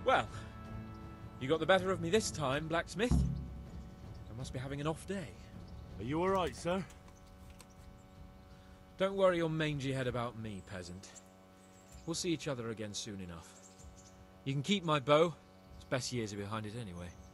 Well, you got the better of me this time, blacksmith. I must be having an off day. Are you alright, sir? Don't worry your mangy head about me, peasant. We'll see each other again soon enough. You can keep my bow. Its best years are behind it anyway.